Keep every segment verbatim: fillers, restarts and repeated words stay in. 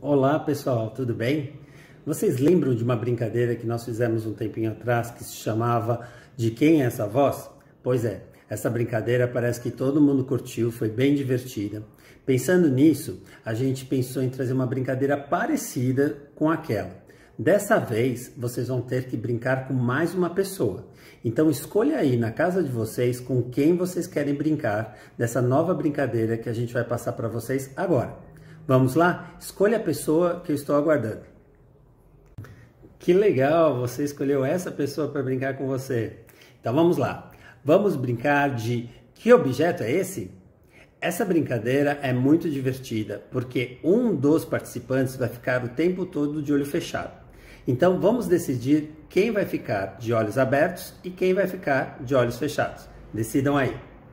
Olá pessoal, tudo bem? Vocês lembram de uma brincadeira que nós fizemos um tempinho atrás que se chamava De Quem é essa voz? Pois é, essa brincadeira parece que todo mundo curtiu, foi bem divertida. Pensando nisso, a gente pensou em trazer uma brincadeira parecida com aquela. Dessa vez, vocês vão ter que brincar com mais uma pessoa. Então escolha aí na casa de vocês com quem vocês querem brincar dessa nova brincadeira que a gente vai passar para vocês agora. Vamos lá? Escolha a pessoa que eu estou aguardando. Que legal, você escolheu essa pessoa para brincar com você. Então vamos lá. Vamos brincar de que objeto é esse? Essa brincadeira é muito divertida, porque um dos participantes vai ficar o tempo todo de olho fechado. Então vamos decidir quem vai ficar de olhos abertos e quem vai ficar de olhos fechados. Decidam aí.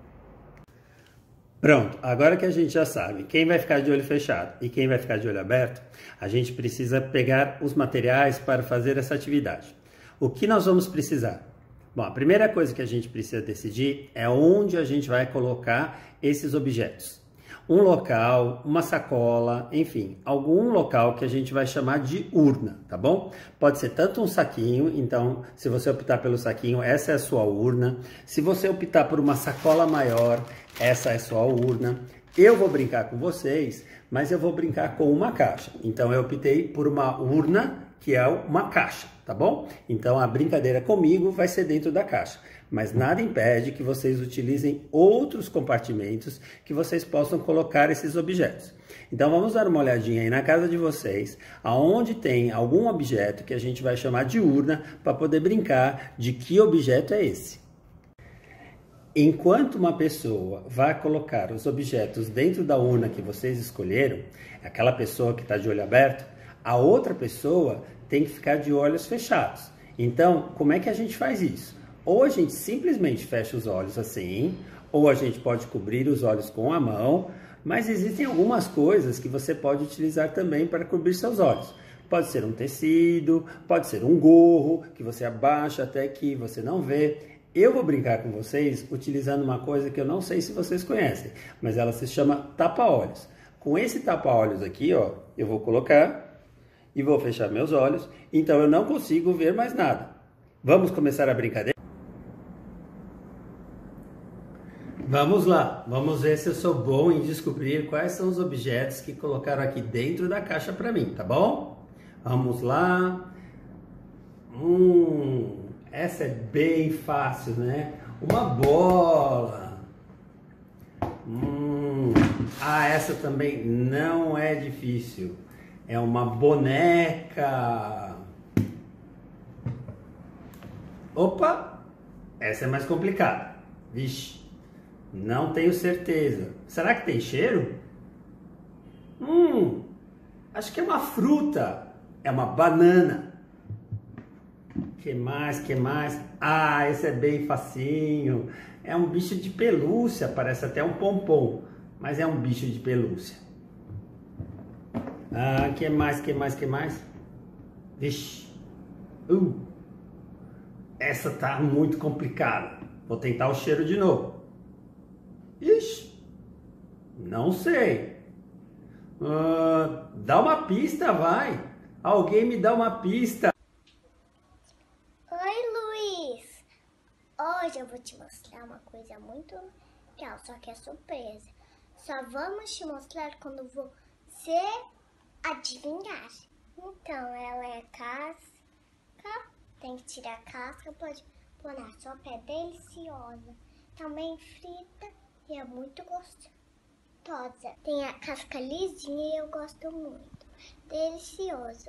Pronto, agora que a gente já sabe quem vai ficar de olho fechado e quem vai ficar de olho aberto, a gente precisa pegar os materiais para fazer essa atividade. O que nós vamos precisar? Bom, a primeira coisa que a gente precisa decidir é onde a gente vai colocar esses objetos. Um local, uma sacola, enfim, algum local que a gente vai chamar de urna, tá bom? Pode ser tanto um saquinho, então se você optar pelo saquinho, essa é a sua urna. Se você optar por uma sacola maior, essa é a sua urna. Eu vou brincar com vocês, mas eu vou brincar com uma caixa. Então eu optei por uma urna, que é uma caixa, tá bom? Então a brincadeira comigo vai ser dentro da caixa. Mas nada impede que vocês utilizem outros compartimentos que vocês possam colocar esses objetos. Então vamos dar uma olhadinha aí na casa de vocês, aonde tem algum objeto que a gente vai chamar de urna, para poder brincar de que objeto é esse. Enquanto uma pessoa vai colocar os objetos dentro da urna que vocês escolheram, aquela pessoa que está de olho aberto, a outra pessoa tem que ficar de olhos fechados. Então, como é que a gente faz isso? Ou a gente simplesmente fecha os olhos assim, ou a gente pode cobrir os olhos com a mão, mas existem algumas coisas que você pode utilizar também para cobrir seus olhos. Pode ser um tecido, pode ser um gorro, que você abaixa até que você não vê. Eu vou brincar com vocês utilizando uma coisa que eu não sei se vocês conhecem, mas ela se chama tapa-olhos. Com esse tapa-olhos aqui, ó, eu vou colocar e vou fechar meus olhos, então eu não consigo ver mais nada. Vamos começar a brincadeira? Vamos lá, vamos ver se eu sou bom em descobrir quais são os objetos que colocaram aqui dentro da caixa para mim, tá bom? Vamos lá. Hum, essa é bem fácil, né? Uma bola. Hum, ah, essa também não é difícil. É uma boneca. Opa, essa é mais complicada. Vixe. Não tenho certeza. Será que tem cheiro? Hum, acho que é uma fruta. É uma banana. Que mais, que mais? Ah, esse é bem facinho. É um bicho de pelúcia, parece até um pompom, mas é um bicho de pelúcia. Ah, que mais, que mais, que mais? Vixe. Uh, essa tá muito complicada. Vou tentar o cheiro de novo. Ixi, não sei. Uh, dá uma pista, vai. Alguém me dá uma pista. Oi, Luiz. Hoje eu vou te mostrar uma coisa muito legal, só que é surpresa. Só vamos te mostrar quando você adivinhar. Então, ela é casca. Tem que tirar a casca, pode pôr na sopa, é deliciosa. Também frita. E é muito gostosa. Tem a casca lisinha e eu gosto muito. Deliciosa.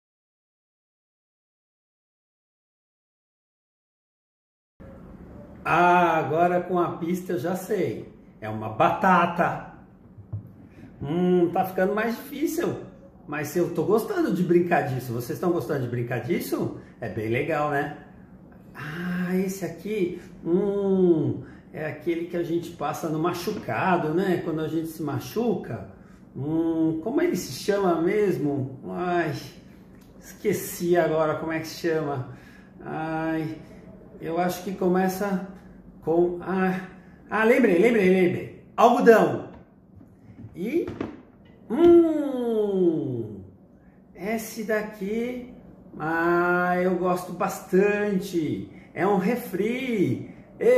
Ah, agora com a pista eu já sei. É uma batata. Hum, tá ficando mais difícil. Mas eu tô gostando de brincar disso. Vocês estão gostando de brincar disso? É bem legal, né? Ah, esse aqui... Hum... É aquele que a gente passa no machucado, né? Quando a gente se machuca. Hum, como ele se chama mesmo? Ai, esqueci agora como é que se chama. Ai, eu acho que começa com... Ah, ah lembrei, lembrei, lembrei. Algodão. E... Hum... Esse daqui, ah, eu gosto bastante. É um refri.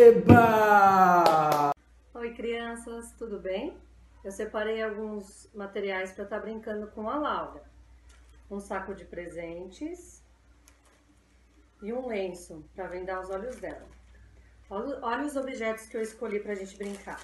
Eba! Oi, crianças, tudo bem? Eu separei alguns materiais para estar brincando com a Laura. Um saco de presentes e um lenço para vendar os olhos dela. Olha os objetos que eu escolhi para a gente brincar.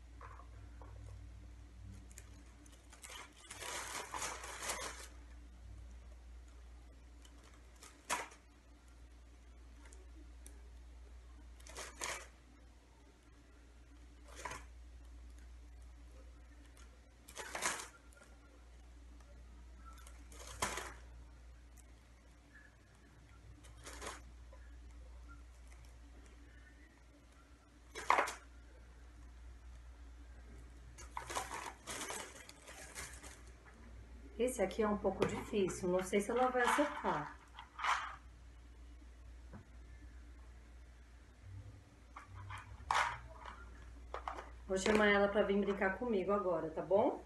Esse aqui é um pouco difícil, não sei se ela vai acertar. Vou chamar ela para vir brincar comigo agora, tá bom?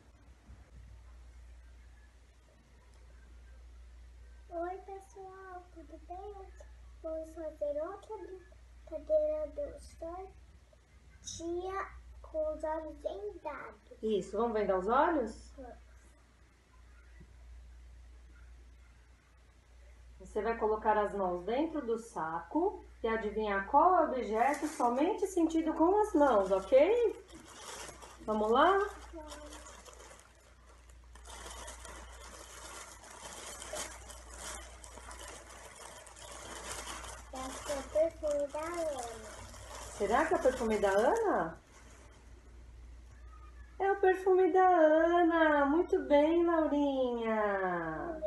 Oi, pessoal, tudo bem? Vamos fazer outra brincadeira do sortia com os olhos vendados. Isso, vamos vendar os olhos? Você vai colocar as mãos dentro do saco e adivinhar qual é o objeto somente sentido com as mãos, ok? Vamos lá? Esse é o perfume da Ana. Será que é o perfume da Ana? É o perfume da Ana! Muito bem, Laurinha!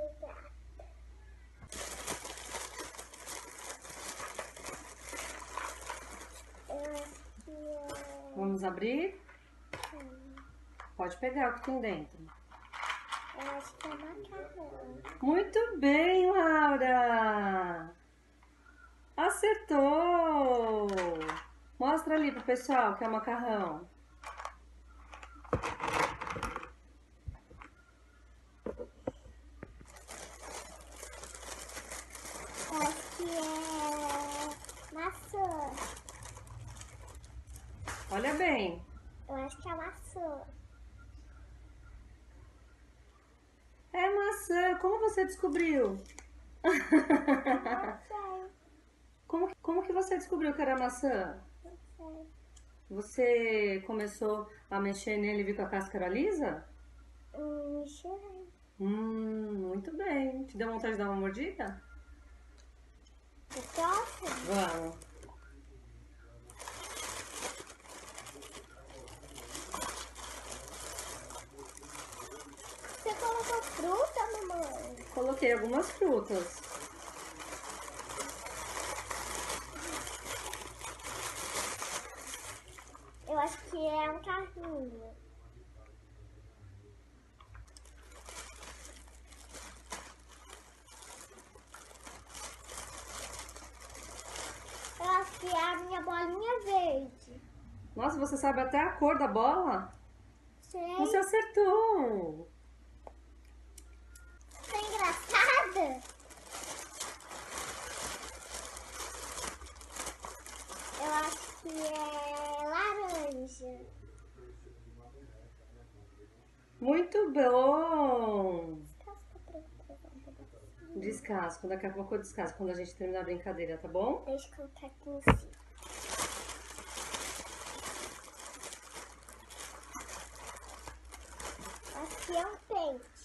Vamos abrir? Sim. Pode pegar o que tem dentro. Eu acho que é macarrão. Muito bem, Laura! Acertou! Mostra ali pro pessoal que é macarrão. Eu acho que é maçã. Olha bem. Eu acho que é maçã. É maçã. Como você descobriu? Não sei. Como, como que você descobriu que era maçã? Não sei. Você começou a mexer nele e viu que a casca era lisa? Hum, me cheirei. Hum, muito bem. Te deu vontade de dar uma mordida? O próximo? Vamos. Você colocou fruta, mamãe? Coloquei algumas frutas. Eu acho que é um carrinho. Eu acho que é a minha bolinha verde. Nossa, você sabe até a cor da bola? Sei. Você acertou! Tá engraçada? Eu acho que é laranja. Muito bom! Casca preta, um pedacinho. Descasco, daqui a pouco eu descasco quando a gente terminar a brincadeira, tá bom? Deixa eu colocar aqui em cima. Aqui é um pente.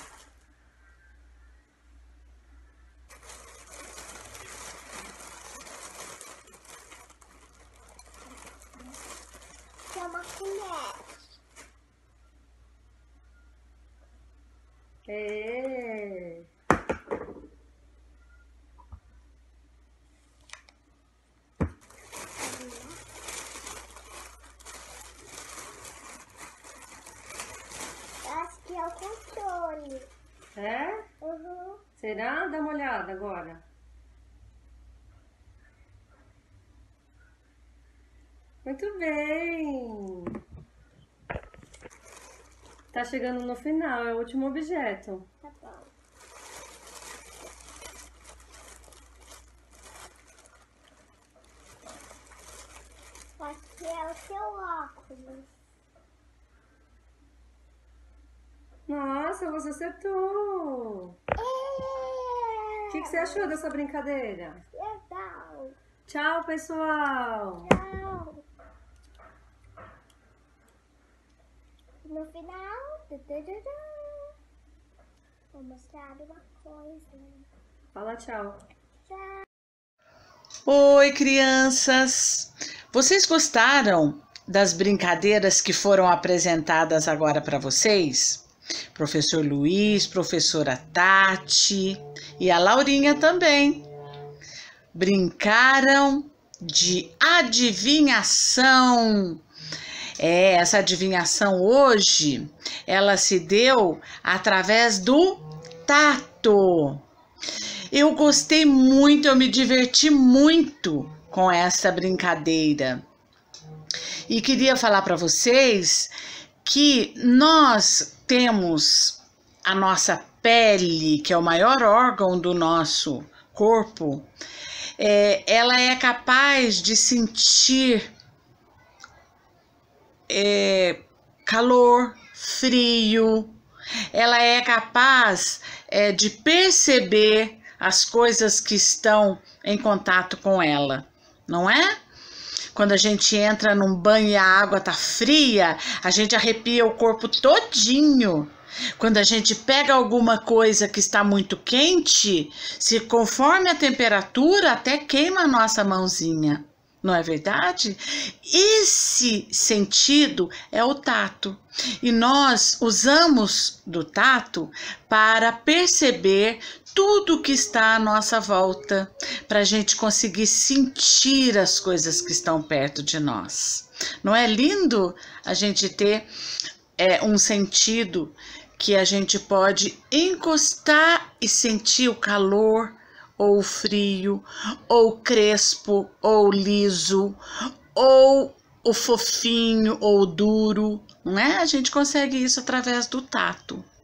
Aqui é uma colher. É. Eu acho que é o controle. É? Uhum. Será? Dá uma olhada agora. Muito bem! Tá chegando no final, é o último objeto. Tá bom. é o seu óculos. Nossa, você acertou! O que, que você achou dessa brincadeira? Legal. Tchau, pessoal! Tchau. No final, vou mostrar uma coisa. Fala tchau. Tchau. Oi, crianças! Vocês gostaram das brincadeiras que foram apresentadas agora para vocês? Professor Luiz, professora Tati e a Laurinha também. Brincaram de adivinhação. É, essa adivinhação hoje, ela se deu através do tato. Eu gostei muito, eu me diverti muito com essa brincadeira. E queria falar para vocês que nós temos a nossa pele, que é o maior órgão do nosso corpo, é, ela é capaz de sentir é, calor, frio, ela é capaz é, de perceber as coisas que estão em contato com ela, não é? Quando a gente entra num banho e a água tá fria, a gente arrepia o corpo todinho. Quando a gente pega alguma coisa que está muito quente, se conforme a temperatura, até queima a nossa mãozinha. Não é verdade? Esse sentido é o tato. E nós usamos do tato para perceber tudo que está à nossa volta, para a gente conseguir sentir as coisas que estão perto de nós. Não é lindo a gente ter é, um sentido que a gente pode encostar e sentir o calor, ou frio, ou crespo, ou liso, ou o fofinho, ou duro, não é? A gente consegue isso através do tato.